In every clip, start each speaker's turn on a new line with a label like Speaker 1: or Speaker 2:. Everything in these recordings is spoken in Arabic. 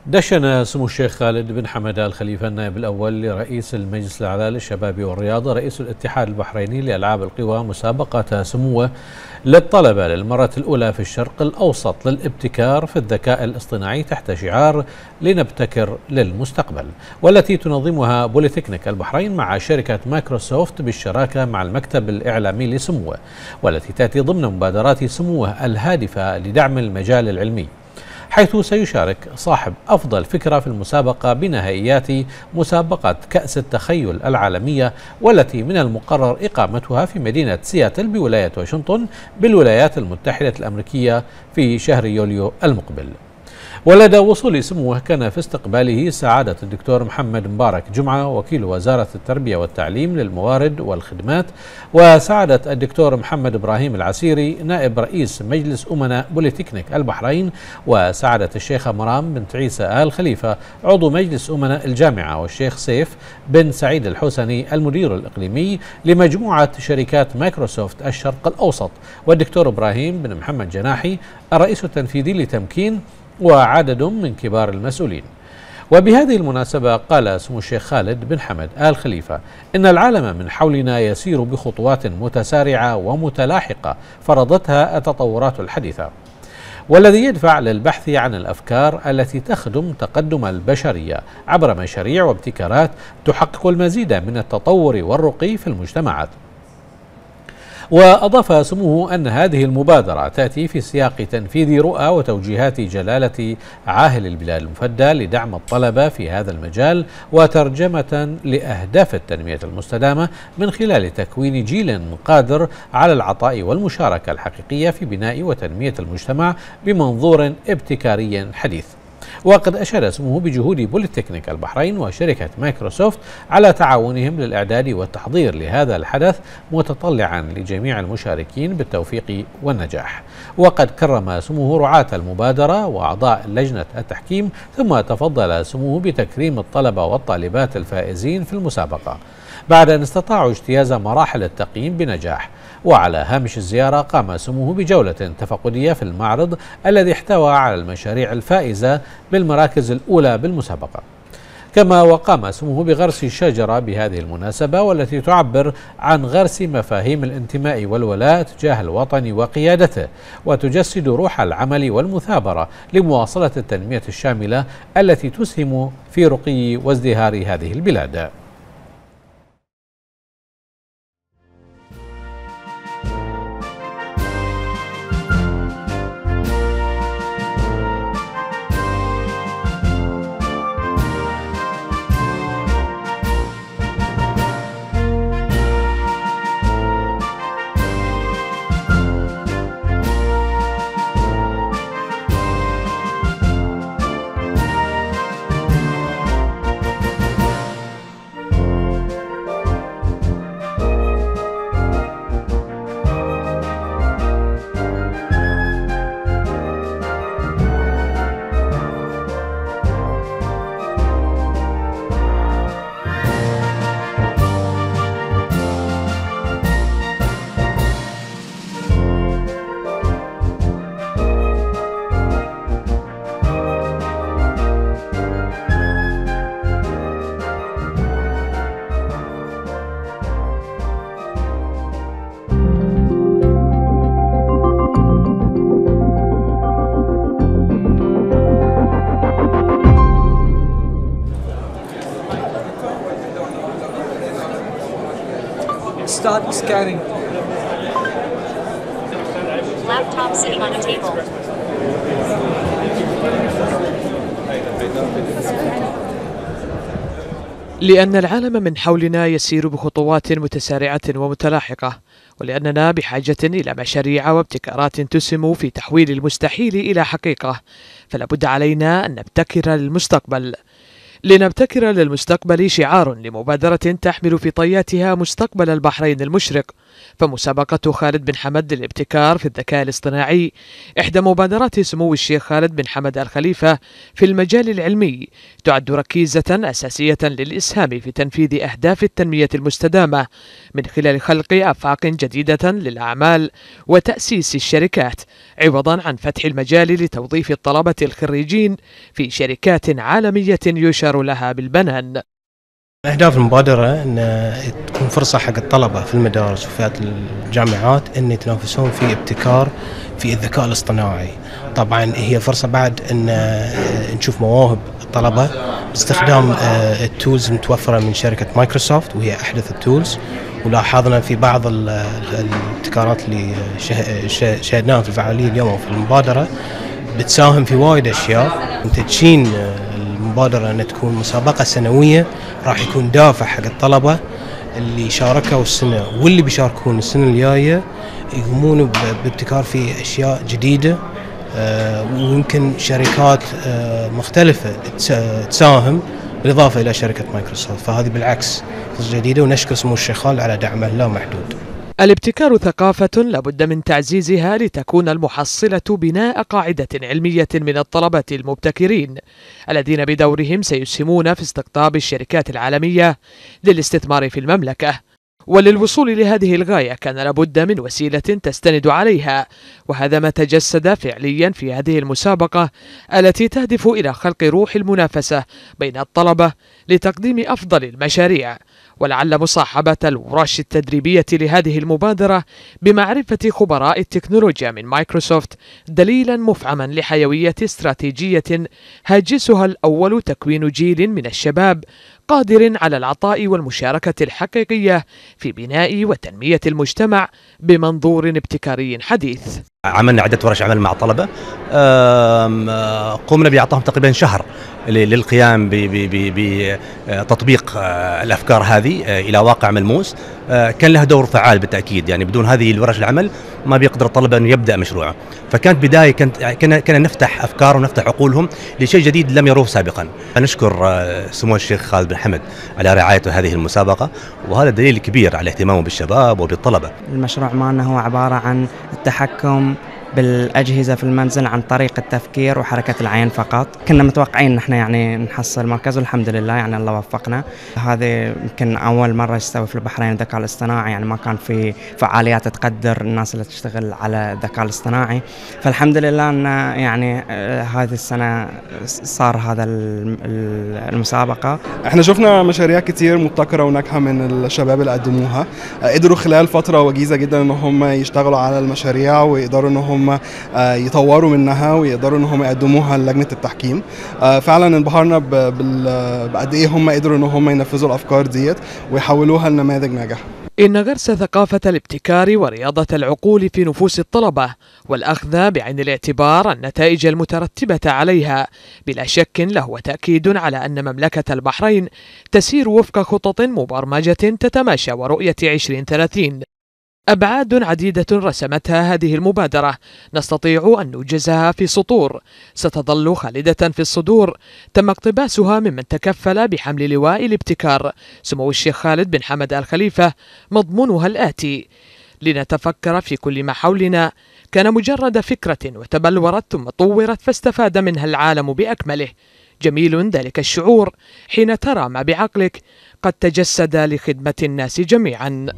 Speaker 1: دشن سمو الشيخ خالد بن حمد آل خليفة النائب الأول لرئيس المجلس الأعلى للشباب والرياضة رئيس الاتحاد البحريني لألعاب القوى مسابقة سموه للطلبة للمرة الأولى في الشرق الأوسط للابتكار في الذكاء الاصطناعي تحت شعار لنبتكر للمستقبل، والتي تنظمها بوليتكنيك البحرين مع شركة مايكروسوفت بالشراكة مع المكتب الإعلامي لسموه، والتي تأتي ضمن مبادرات سموه الهادفة لدعم المجال العلمي، حيث سيشارك صاحب أفضل فكرة في المسابقة بنهائيات مسابقة كأس التخيل العالمية، والتي من المقرر إقامتها في مدينة سياتل بولاية واشنطن بالولايات المتحدة الأمريكية في شهر يوليو المقبل. ولدى وصول سموه كان في استقباله سعادة الدكتور محمد مبارك جمعة وكيل وزارة التربية والتعليم للموارد والخدمات، وسعادة الدكتور محمد إبراهيم العسيري نائب رئيس مجلس أمناء بوليتكنيك البحرين، وسعادة الشيخة مرام بنت عيسى آل خليفة عضو مجلس أمناء الجامعة، والشيخ سيف بن سعيد الحسني المدير الإقليمي لمجموعة شركات مايكروسوفت الشرق الأوسط، والدكتور إبراهيم بن محمد جناحي الرئيس التنفيذي لتمكين، وعدد من كبار المسؤولين. وبهذه المناسبة قال سمو الشيخ خالد بن حمد آل خليفة إن العالم من حولنا يسير بخطوات متسارعة ومتلاحقة فرضتها التطورات الحديثة، والذي يدفع للبحث عن الأفكار التي تخدم تقدم البشرية عبر مشاريع وابتكارات تحقق المزيد من التطور والرقي في المجتمعات. وأضاف سموه أن هذه المبادرة تأتي في سياق تنفيذ رؤى وتوجيهات جلالة عاهل البلاد المفدى لدعم الطلبة في هذا المجال وترجمة لأهداف التنمية المستدامة من خلال تكوين جيل قادر على العطاء والمشاركة الحقيقية في بناء وتنمية المجتمع بمنظور ابتكاري حديث. وقد أشار سموه بجهود بوليتكنيك البحرين وشركة مايكروسوفت على تعاونهم للإعداد والتحضير لهذا الحدث، متطلعا لجميع المشاركين بالتوفيق والنجاح. وقد كرم سموه رعاة المبادرة وأعضاء لجنة التحكيم، ثم تفضل سموه بتكريم الطلبة والطالبات الفائزين في المسابقة بعد أن استطاعوا اجتياز مراحل التقييم بنجاح. وعلى هامش الزيارة قام سموه بجولة تفقدية في المعرض الذي احتوى على المشاريع الفائزة بالمراكز الأولى بالمسابقة، كما وقام سموه بغرس شجرة بهذه المناسبة، والتي تعبر عن غرس مفاهيم الانتماء والولاء تجاه الوطن وقيادته، وتجسد روح العمل والمثابرة لمواصلة التنمية الشاملة التي تسهم في رقي وازدهار هذه البلاد.
Speaker 2: Start scanning.
Speaker 3: Laptop sitting on a table.
Speaker 2: لأن العالم من حولنا يسير بخطوات متسارعة ومتلاحقة، ولأننا بحاجة إلى مشاريع وابتكارات تسهم في تحويل المستحيل إلى حقيقة، فلا بد علينا أن نبتكر للمستقبل. لنبتكر للمستقبل شعار لمبادرة تحمل في طياتها مستقبل البحرين المشرق. فمسابقة خالد بن حمد للابتكار في الذكاء الاصطناعي إحدى مبادرات سمو الشيخ خالد بن حمد آل خليفة في المجال العلمي، تعد ركيزة أساسية للإسهام في تنفيذ أهداف التنمية المستدامة من خلال خلق آفاق جديدة للأعمال وتأسيس الشركات، عوضا عن فتح المجال لتوظيف الطلبة الخريجين في شركات عالمية يشار لها بالبنان.
Speaker 4: أهداف المبادرة أن تكون فرصة حق الطلبة في المدارس وفي الجامعات أن يتنافسون في ابتكار في الذكاء الاصطناعي. طبعا هي فرصة بعد أن نشوف مواهب الطلبة باستخدام التولز المتوفرة من شركة مايكروسوفت، وهي أحدث التولز. ولاحظنا في بعض الابتكارات اللي شاهدناها في الفعالية اليوم في المبادرة بتساهم في وايد أشياء. تدشين المبادرة أن تكون مسابقة سنوية راح يكون دافع حق الطلبة اللي شاركوا السنة واللي بيشاركون السنة الجاية يقومون بابتكار في أشياء جديدة، ويمكن شركات مختلفة تساهم بالإضافة إلى شركة مايكروسوفت. فهذه بالعكس فرصة جديدة، ونشكر سمو الشيخ خالد على دعمه لا محدود.
Speaker 2: الابتكار ثقافة لابد من تعزيزها لتكون المحصلة بناء قاعدة علمية من الطلبة المبتكرين الذين بدورهم سيسهمون في استقطاب الشركات العالمية للاستثمار في المملكة. وللوصول لهذه الغاية كان لابد من وسيلة تستند عليها، وهذا ما تجسد فعليا في هذه المسابقة التي تهدف إلى خلق روح المنافسة بين الطلبة لتقديم أفضل المشاريع. ولعل مصاحبة الورش التدريبية لهذه المبادرة بمعرفة خبراء التكنولوجيا من مايكروسوفت دليلا مفعما لحيوية استراتيجية هاجسها الأول تكوين جيل من الشباب قادر على العطاء والمشاركة الحقيقية في بناء وتنمية المجتمع بمنظور ابتكاري حديث.
Speaker 5: عملنا عدة ورش عمل مع طلبة، قمنا بإعطائهم تقريبا شهر للقيام بتطبيق الأفكار هذه إلى واقع ملموس. كان لها دور فعال بالتأكيد، يعني بدون هذه الورش العمل ما بيقدر الطلبة أن يبدأ مشروعه. فكانت بداية كنا نفتح أفكار ونفتح عقولهم لشيء جديد لم يروه سابقا. نشكر سمو الشيخ خالد بن حمد على رعايته هذه المسابقة، وهذا دليل كبير على اهتمامه بالشباب وبالطلبة.
Speaker 6: المشروع مالنا هو عبارة عن التحكم بالأجهزة في المنزل عن طريق التفكير وحركة العين فقط. كنا متوقعين ان احنا يعني نحصل مركز، والحمد لله يعني الله وفقنا. هذه يمكن اول مرة يستوي في البحرين الذكاء الاصطناعي، يعني ما كان في فعاليات تقدر الناس اللي تشتغل على الذكاء الاصطناعي. فالحمد لله ان يعني هذه السنة صار هذا المسابقة.
Speaker 7: احنا شفنا مشاريع كتير مبتكرة وناجحة من الشباب اللي قدموها، قدروا خلال فترة وجيزة جدا ان هم يشتغلوا على المشاريع ويقدروا ان هم يطوروا منها ويقدروا ان هم يقدموها للجنة التحكيم. فعلا انبهرنا بقد ايه هم قدروا ان هم ينفذوا الافكار ديت ويحولوها لنماذج ناجحة.
Speaker 2: إن غرس ثقافة الابتكار ورياضة العقول في نفوس الطلبة والأخذ بعين الاعتبار النتائج المترتبة عليها بلا شك له تأكيد على أن مملكة البحرين تسير وفق خطط مبرمجة تتماشى ورؤية 2030. أبعاد عديدة رسمتها هذه المبادرة نستطيع أن نوجزها في سطور ستظل خالدة في الصدور تم اقتباسها ممن تكفل بحمل لواء الابتكار سمو الشيخ خالد بن حمد آل خليفة. مضمونها الآتي: لنتفكر في كل ما حولنا كان مجرد فكرة وتبلورت ثم طورت فاستفاد منها العالم بأكمله. جميل ذلك الشعور حين ترى ما بعقلك قد تجسد لخدمة الناس جميعا.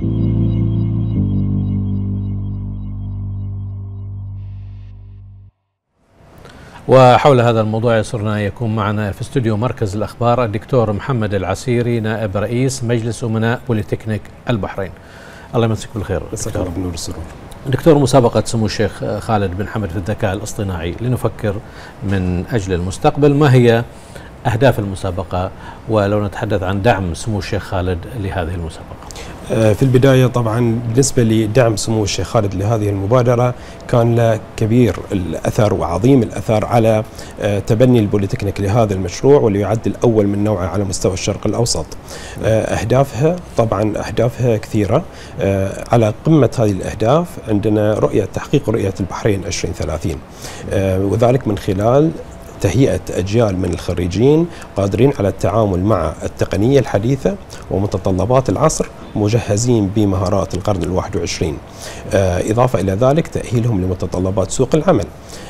Speaker 1: وحول هذا الموضوع يسرنا يكون معنا في استوديو مركز الأخبار الدكتور محمد العسيري نائب رئيس مجلس أمناء بوليتكنيك البحرين. الله يمسك بالخير دكتور. مسابقة سمو الشيخ خالد بن حمد في الذكاء الاصطناعي لنفكر من أجل المستقبل، ما هي أهداف المسابقة؟ ولو نتحدث عن دعم سمو الشيخ خالد لهذه المسابقة.
Speaker 8: في البداية طبعا بالنسبة لدعم سمو الشيخ خالد لهذه المبادرة كان له كبير الأثر وعظيم الأثر على تبني البوليتكنيك لهذا المشروع، واللي يعد الأول من نوعه على مستوى الشرق الأوسط. أهدافها طبعا أهدافها كثيرة. على قمة هذه الأهداف عندنا تحقيق رؤية البحرين 2030، وذلك من خلال تهيئة أجيال من الخريجين قادرين على التعامل مع التقنية الحديثة ومتطلبات العصر، مجهزين بمهارات القرن ال21. إضافة إلى ذلك تأهيلهم لمتطلبات سوق العمل.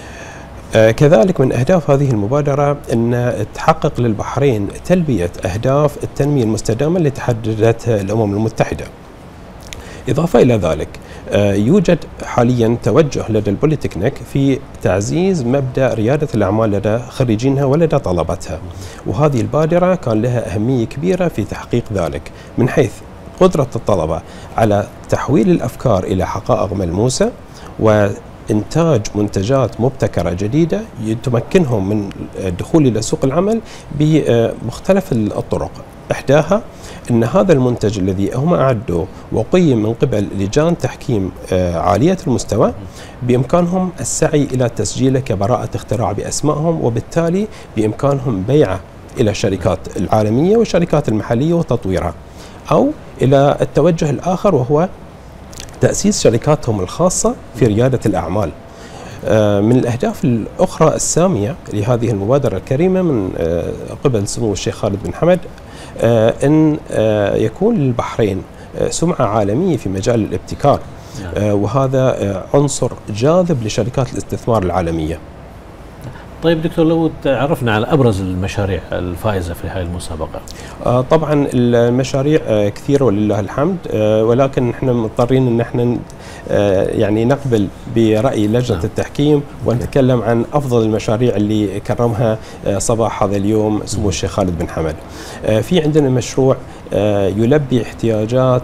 Speaker 8: كذلك من أهداف هذه المبادرة أن تحقق للبحرين تلبية أهداف التنمية المستدامة اللي تحددتها الأمم المتحدة. إضافة إلى ذلك يوجد حاليا توجه لدى البوليتكنيك في تعزيز مبدأ ريادة الأعمال لدى خريجينها ولدى طلبتها، وهذه البادرة كان لها أهمية كبيرة في تحقيق ذلك، من حيث قدرة الطلبة على تحويل الأفكار إلى حقائق ملموسة وإنتاج منتجات مبتكرة جديدة تمكنهم من الدخول إلى سوق العمل بمختلف الطرق. إحداها أن هذا المنتج الذي هم أعدوه وقيم من قبل لجان تحكيم عالية المستوى بإمكانهم السعي إلى تسجيله كبراءة اختراع بأسمائهم، وبالتالي بإمكانهم بيعه إلى الشركات العالمية والشركات المحلية وتطويرها، أو إلى التوجه الآخر وهو تأسيس شركاتهم الخاصة في ريادة الأعمال. من الأهداف الأخرى السامية لهذه المبادرة الكريمة من قبل سمو الشيخ خالد بن حمد أن يكون للبحرين سمعة عالمية في مجال الابتكار، وهذا عنصر جاذب لشركات الاستثمار العالمية.
Speaker 1: طيب دكتور، لو تعرفنا على أبرز المشاريع الفائزة في هذه المسابقة.
Speaker 8: طبعا المشاريع كثيرة ولله الحمد، ولكن احنا مضطرين ان احنا يعني نقبل برأي لجنة التحكيم ونتكلم عن أفضل المشاريع اللي كرمها صباح هذا اليوم سمو الشيخ خالد بن حمد. في عندنا مشروع يلبي احتياجات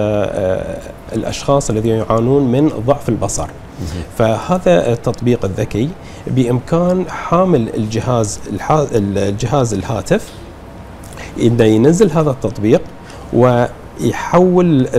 Speaker 8: الأشخاص الذين يعانون من ضعف البصر. فهذا التطبيق الذكي بإمكان حامل الجهاز الهاتف إنه ينزل هذا التطبيق ويحول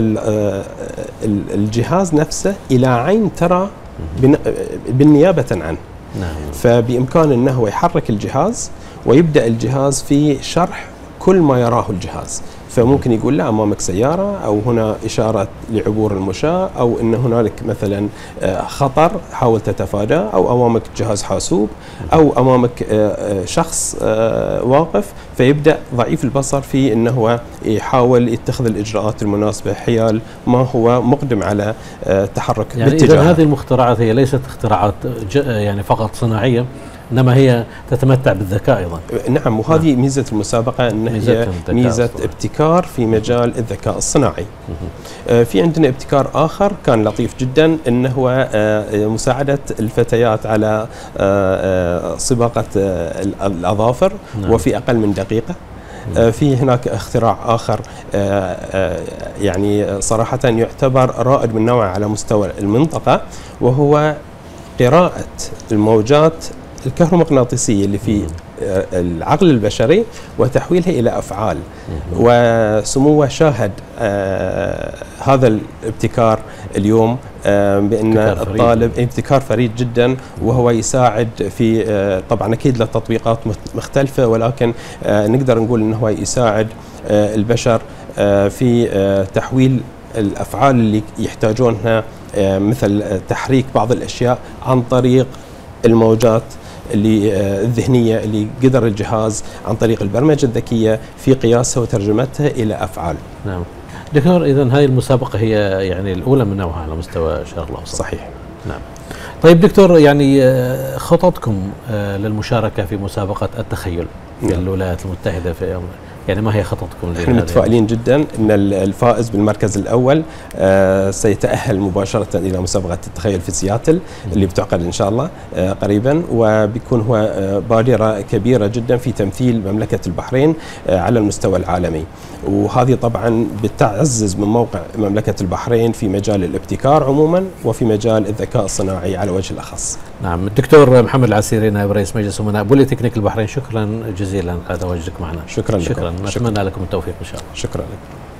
Speaker 8: الجهاز نفسه إلى عين ترى بالنيابة عنه. فبإمكانه أنه يحرك الجهاز ويبدأ الجهاز في شرح كل ما يراه الجهاز، فممكن يقول لا أمامك سيارة، أو هنا إشارة لعبور المشاة، أو أن هنالك مثلا خطر حاول تتفاداه، أو أمامك جهاز حاسوب، أو أمامك شخص واقف، فيبدأ ضعيف البصر في أنه يحاول يتخذ الإجراءات المناسبة حيال ما هو مقدم على تحرك
Speaker 1: يعني
Speaker 8: باتجاه.
Speaker 1: إذن هذه المخترعات هي ليست اختراعات يعني فقط صناعية، إنما هي تتمتع بالذكاء أيضا.
Speaker 8: نعم، وهذه ميزة المسابقة، أن هي ميزة ابتكار في مجال الذكاء الصناعي. في عندنا ابتكار آخر كان لطيف جدا، أنه هو مساعدة الفتيات على صباغة الأظافر وفي أقل من دقيقة. في هناك اختراع آخر يعني صراحة يعتبر رائد من نوعه على مستوى المنطقة، وهو قراءة الموجات الكهرومغناطيسية اللي في العقل البشري وتحويلها إلى أفعال. وسموه شاهد هذا الابتكار اليوم بأن الطالب ابتكار فريد جدا، وهو يساعد في طبعا أكيد له تطبيقات مختلفة، ولكن نقدر نقول أنه هو يساعد البشر في تحويل الأفعال اللي يحتاجونها، مثل تحريك بعض الأشياء عن طريق الموجات اللي الذهنية اللي قدر الجهاز عن طريق البرمجة الذكية في قياسها وترجمتها إلى أفعال.
Speaker 1: نعم دكتور، إذن هذه المسابقة هي يعني الأولى من نوعها على مستوى الشرق الأوسط.
Speaker 8: صحيح.
Speaker 1: نعم. طيب دكتور، يعني خططكم للمشاركة في مسابقة التخيل في الولايات المتحدة في يعني ما هي خططكم؟
Speaker 8: نحن متفائلين جدا ان الفائز بالمركز الاول سيتاهل مباشره الى مسابقه التخيل في سياتل اللي بتعقد ان شاء الله قريبا، وبيكون هو بادره كبيره جدا في تمثيل مملكه البحرين على المستوى العالمي، وهذه طبعا بتعزز من موقع مملكه البحرين في مجال الابتكار عموما وفي مجال الذكاء الصناعي على وجه الاخص.
Speaker 1: نعم. الدكتور محمد العسيري نائب رئيس مجلس امناء بوليتكنيك البحرين، شكرا جزيلا على تواجدك معنا.
Speaker 8: شكرا لكم.
Speaker 1: نتمنى لكم التوفيق ان شاء الله.
Speaker 8: شكرا لك.